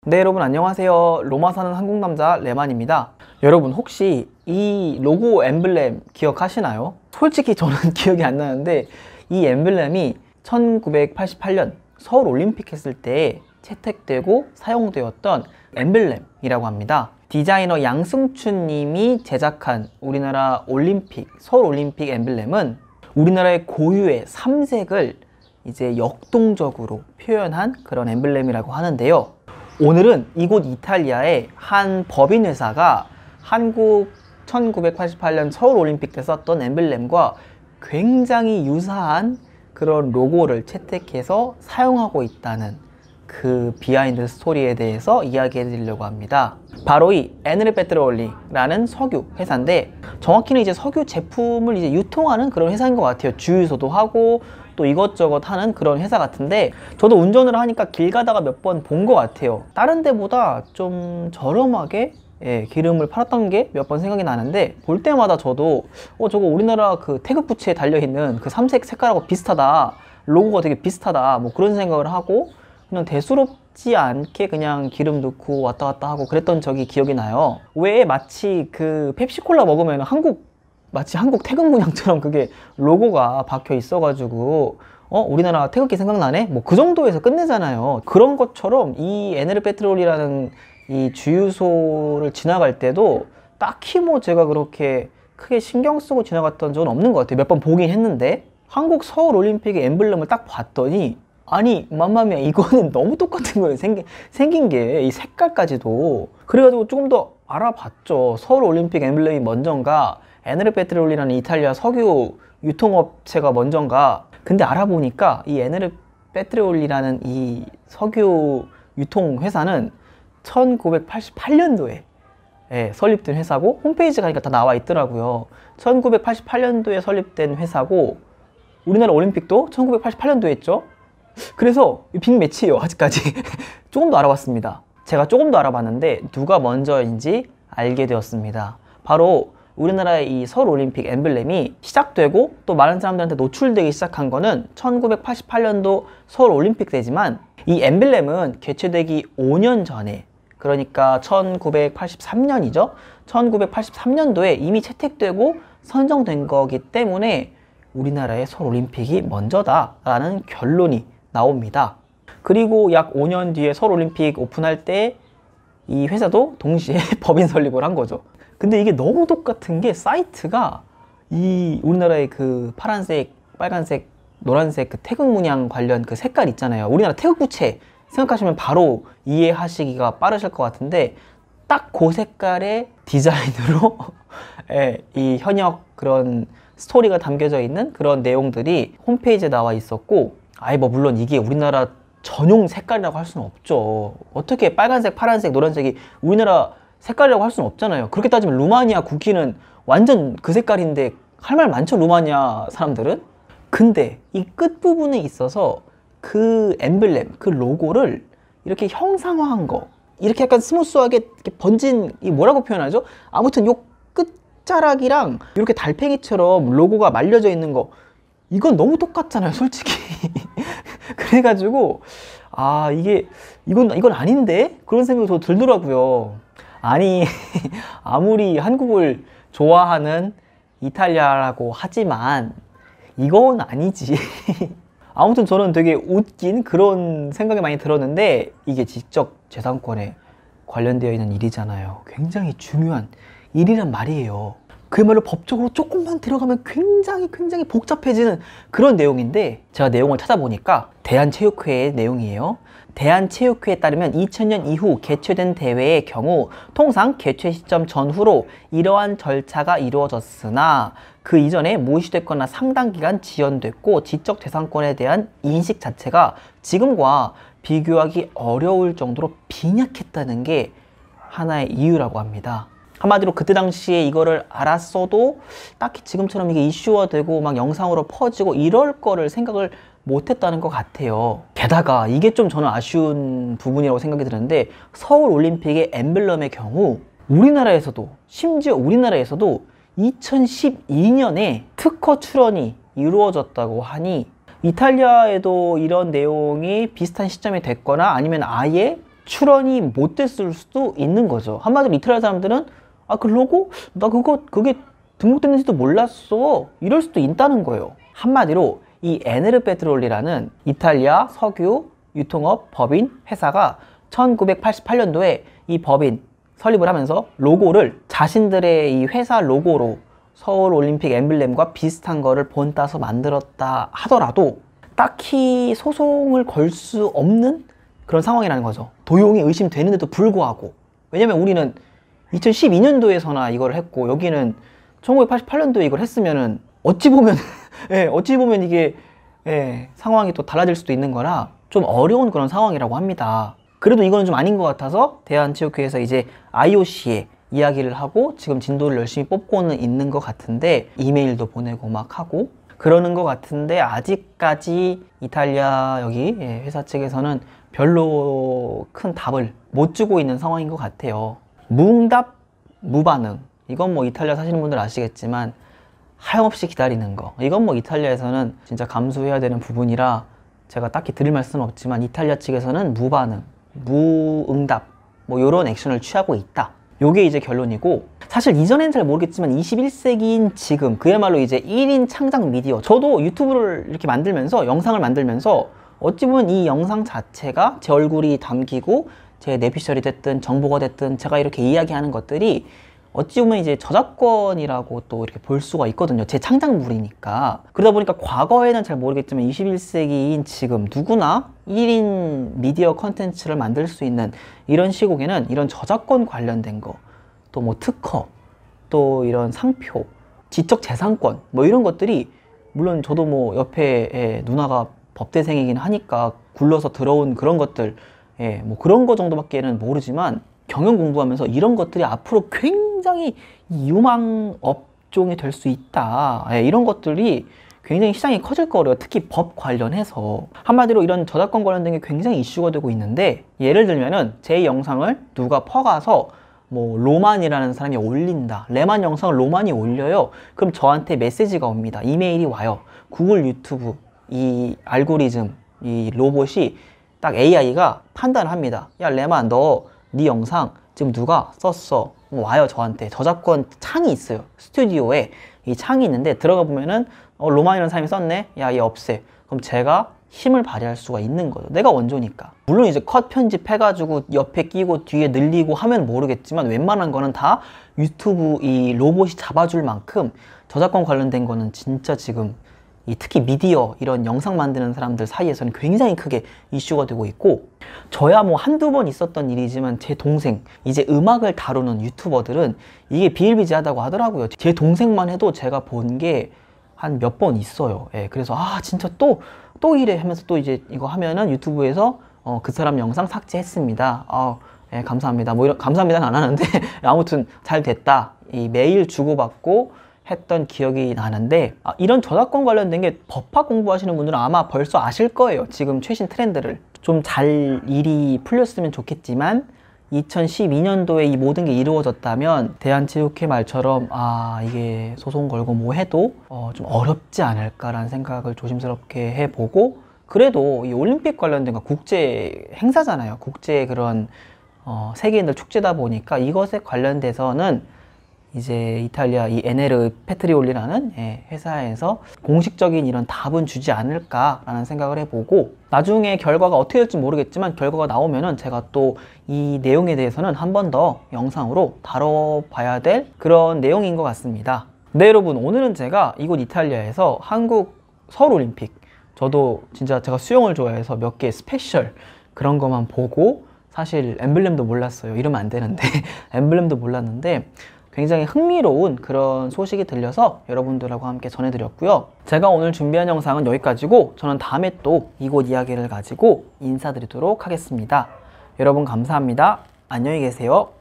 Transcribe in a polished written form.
네, 여러분 안녕하세요. 로마 사는 한국 남자 레만입니다. 여러분 혹시 이 로고 엠블렘 기억하시나요? 솔직히 저는 기억이 안 나는데 이 엠블렘이 1988년 서울 올림픽 했을 때 채택되고 사용되었던 엠블렘이라고 합니다. 디자이너 양승춘 님이 제작한 우리나라 올림픽, 서울 올림픽 엠블렘은 우리나라의 고유의 삼색을 이제 역동적으로 표현한 그런 엠블렘이라고 하는데요. 오늘은 이곳 이탈리아의 한 법인 회사가 한국 1988년 서울 올림픽 때 썼던 엠블렘과 굉장히 유사한 그런 로고를 채택해서 사용하고 있다는 그 비하인드 스토리에 대해서 이야기해 드리려고 합니다. 바로 이 에네르 페트롤리라는 석유 회사인데, 정확히는 이제 석유 제품을 이제 유통하는 그런 회사인 것 같아요. 주유소도 하고 또 이것저것 하는 그런 회사 같은데, 저도 운전을 하니까 길 가다가 몇 번 본 것 같아요. 다른 데보다 좀 저렴하게 기름을 팔았던 게 몇 번 생각이 나는데, 볼 때마다 저도 저거 우리나라 그 태극 부츠에 달려있는 그 삼색 색깔하고 비슷하다, 로고가 되게 비슷하다, 뭐 그런 생각을 하고 그냥 대수롭지 않게 그냥 기름 넣고 왔다 갔다 하고 그랬던 적이 기억이 나요. 왜 마치 그 펩시콜라 먹으면 마치 한국 태극 문양처럼 그게 로고가 박혀 있어가지고 우리나라 태극기 생각나네? 뭐 그 정도에서 끝내잖아요. 그런 것처럼 이 에네르 페트롤이라는 이 주유소를 지나갈 때도 딱히 뭐 제가 그렇게 크게 신경 쓰고 지나갔던 적은 없는 것 같아요. 몇 번 보긴 했는데, 한국 서울 올림픽의 엠블렘을 딱 봤더니 아니 맘마미야, 이거는 너무 똑같은 거예요. 생긴 게 이 색깔까지도. 그래가지고 조금 더 알아봤죠. 서울 올림픽 엠블렘이 먼저인가, 에네르 페트롤이라는 이탈리아 석유 유통업체가 먼저인가. 근데 알아보니까 이 에네르 페트롤이라는 이 석유 유통회사는 1988년도에 설립된 회사고, 홈페이지 가니까 다 나와 있더라고요. 1988년도에 설립된 회사고, 우리나라 올림픽도 1988년도에 했죠. 그래서 빅매치예요 아직까지. 조금 더 알아봤습니다. 제가 조금 더 알아봤는데 누가 먼저인지 알게 되었습니다. 바로 우리나라의 이 서울 올림픽 엠블렘이 시작되고 또 많은 사람들한테 노출되기 시작한 거는 1988년도 서울 올림픽 때지만, 이 엠블렘은 개최되기 5년 전에, 그러니까 1983년이죠 1983년도에 이미 채택되고 선정된 거기 때문에 우리나라의 서울 올림픽이 먼저다 라는 결론이 나옵니다. 그리고 약 5년 뒤에 서울 올림픽 오픈할 때 이 회사도 동시에 법인 설립을 한 거죠. 근데 이게 너무 똑같은 게, 사이트가 이 우리나라의 그 파란색, 빨간색, 노란색 그 태극 문양 관련 그 색깔 있잖아요. 우리나라 태극 부채 생각하시면 바로 이해하시기가 빠르실 것 같은데, 딱 그 색깔의 디자인으로 이 현역 그런 스토리가 담겨져 있는 그런 내용들이 홈페이지에 나와 있었고, 뭐 물론 이게 우리나라 전용 색깔이라고 할 수는 없죠. 어떻게 빨간색, 파란색, 노란색이 우리나라 색깔이라고 할 수는 없잖아요. 그렇게 따지면 루마니아 국기는 완전 그 색깔인데 할 말 많죠, 루마니아 사람들은. 근데 이 끝부분에 있어서 그 엠블렘, 그 로고를 이렇게 형상화한 거, 이렇게 약간 스무스하게 이렇게 번진, 이 뭐라고 표현하죠? 아무튼 요 끝자락이랑 이렇게 달팽이처럼 로고가 말려져 있는 거, 이건 너무 똑같잖아요 솔직히. 그래가지고 이건 아닌데? 그런 생각이 더 들더라고요. 아니 아무리 한국을 좋아하는 이탈리아라고 하지만 이건 아니지. 아무튼 저는 되게 웃긴 그런 생각이 많이 들었는데, 이게 지적재산권에 관련되어 있는 일이잖아요. 굉장히 중요한 일이란 말이에요. 그야말로 법적으로 조금만 들어가면 굉장히 복잡해지는 그런 내용인데, 제가 내용을 찾아보니까 대한체육회의 내용이에요. 대한체육회에 따르면 2000년 이후 개최된 대회의 경우 통상 개최 시점 전후로 이러한 절차가 이루어졌으나 그 이전에 무시됐거나 상당 기간 지연됐고, 지적재산권에 대한 인식 자체가 지금과 비교하기 어려울 정도로 빈약했다는 게 하나의 이유라고 합니다. 한마디로 그때 당시에 이거를 알았어도 딱히 지금처럼 이게 이슈화되고 막 영상으로 퍼지고 이럴 거를 생각을 못했다는 것 같아요. 게다가 이게 좀 저는 아쉬운 부분이라고 생각이 드는데, 서울 올림픽의 엠블렘의 경우 심지어 우리나라에서도 2012년에 특허 출원이 이루어졌다고 하니, 이탈리아에도 이런 내용이 비슷한 시점에 됐거나 아니면 아예 출원이 못 됐을 수도 있는 거죠. 한마디로 이탈리아 사람들은 아, 그 로고? 나 그게 등록됐는지도 몰랐어. 이럴 수도 있다는 거예요. 한마디로 이 에네르 페트롤리라는 이탈리아 석유 유통업 법인 회사가 1988년도에 이 법인 설립을 하면서 로고를 자신들의 이 회사 로고로 서울 올림픽 엠블렘과 비슷한 거를 본따서 만들었다 하더라도 딱히 소송을 걸 수 없는 그런 상황이라는 거죠. 도용이 의심되는데도 불구하고. 왜냐면 우리는 2012년도에서나 이걸 했고 여기는 1988년도에 이걸 했으면은 어찌 보면 어찌 보면 이게 상황이 또 달라질 수도 있는 거라 좀 어려운 그런 상황이라고 합니다. 그래도 이거는 좀 아닌 것 같아서 대한체육회에서 이제 IOC에 이야기를 하고 지금 진도를 열심히 뽑고는 있는 것 같은데 이메일도 보내고 막 하고 그러는 것 같은데 아직까지 이탈리아 여기 회사 측에서는 별로 큰 답을 못 주고 있는 상황인 것 같아요. 무응답, 무반응. 이건 뭐 이탈리아 사시는 분들 아시겠지만 하염없이 기다리는 거. 이건 뭐 이탈리아에서는 진짜 감수해야 되는 부분이라 제가 딱히 드릴 말씀은 없지만 이탈리아 측에서는 무반응, 무응답 뭐 이런 액션을 취하고 있다. 요게 이제 결론이고 사실 이전엔 잘 모르겠지만 21세기인 지금 그야말로 이제 1인 창작 미디어 저도 유튜브를 이렇게 만들면서 영상을 만들면서 어찌 보면 이 영상 자체가 제 얼굴이 담기고 제 내피셜이 됐든 정보가 됐든 제가 이렇게 이야기하는 것들이 어찌 보면 이제 저작권이라고 또 이렇게 볼 수가 있거든요. 제 창작물이니까. 그러다 보니까 과거에는 잘 모르겠지만 21세기인 지금 누구나 1인 미디어 컨텐츠를 만들 수 있는 이런 시국에는 이런 저작권 관련된 거, 또 뭐 특허, 또 이런 상표, 지적재산권 뭐 이런 것들이 물론 저도 뭐 옆에 누나가 법대생이긴 하니까 굴러서 들어온 그런 것들 뭐 그런 거 정도밖에는 모르지만 경영 공부하면서 이런 것들이 앞으로 굉장히 유망 업종이 될 수 있다. 이런 것들이 굉장히 시장이 커질 거래요. 특히 법 관련해서. 한마디로 이런 저작권 관련된 게 굉장히 이슈가 되고 있는데 예를 들면은 제 영상을 누가 퍼가서 뭐 로만이라는 사람이 올린다. 레만 영상을 로만이 올려요. 그럼 저한테 메시지가 옵니다. 이메일이 와요. 구글 유튜브 이 알고리즘 이 로봇이 딱 AI가 판단을 합니다. 야 레만 너 네 영상 지금 누가 썼어? 와요 저한테. 저작권 창이 있어요. 스튜디오에 이 창이 있는데 들어가 보면은 로만이라는 사람이 썼네? 야 얘 없애. 그럼 제가 힘을 발휘할 수가 있는 거죠. 내가 원조니까. 물론 이제 컷 편집해가지고 옆에 끼고 뒤에 늘리고 하면 모르겠지만 웬만한 거는 다 유튜브 이 로봇이 잡아줄 만큼 저작권 관련된 거는 진짜 지금 특히 미디어 이런 영상 만드는 사람들 사이에서는 굉장히 크게 이슈가 되고 있고 저야 뭐 한두 번 있었던 일이지만 제 동생 이제 음악을 다루는 유튜버들은 이게 비일비재하다고 하더라고요. 제 동생만 해도 제가 본 게 한 몇 번 있어요. 그래서 아 진짜 또 이래 하면서 또 이제 이거 하면은 유튜브에서 그 사람 영상 삭제했습니다. 감사합니다. 뭐 이런 감사합니다는 안 하는데 아무튼 잘 됐다. 이 메일 주고받고 했던 기억이 나는데 이런 저작권 관련된 게 법학 공부하시는 분들은 아마 벌써 아실 거예요. 지금 최신 트렌드를. 좀 잘 일이 풀렸으면 좋겠지만 2012년도에 이 모든 게 이루어졌다면 대한체육회 말처럼 이게 소송 걸고 뭐 해도 좀 어렵지 않을까라는 생각을 조심스럽게 해보고 그래도 이 올림픽 관련된 거 국제 행사잖아요. 국제 그런 세계인들 축제다 보니까 이것에 관련돼서는 이제 이탈리아 이 에네르 페트리올리라는 회사에서 공식적인 이런 답은 주지 않을까라는 생각을 해보고 나중에 결과가 어떻게 될지 모르겠지만 결과가 나오면은 제가 또 이 내용에 대해서는 한 번 더 영상으로 다뤄봐야 될 그런 내용인 것 같습니다. 네 여러분 오늘은 제가 이곳 이탈리아에서 한국 서울올림픽 저도 진짜 제가 수영을 좋아해서 몇 개 스페셜 그런 것만 보고 사실 엠블렘도 몰랐어요. 이러면 안 되는데 엠블렘도 몰랐는데 굉장히 흥미로운 그런 소식이 들려서 여러분들하고 함께 전해드렸고요. 제가 오늘 준비한 영상은 여기까지고 저는 다음에 또 이곳 이야기를 가지고 인사드리도록 하겠습니다. 여러분 감사합니다. 안녕히 계세요.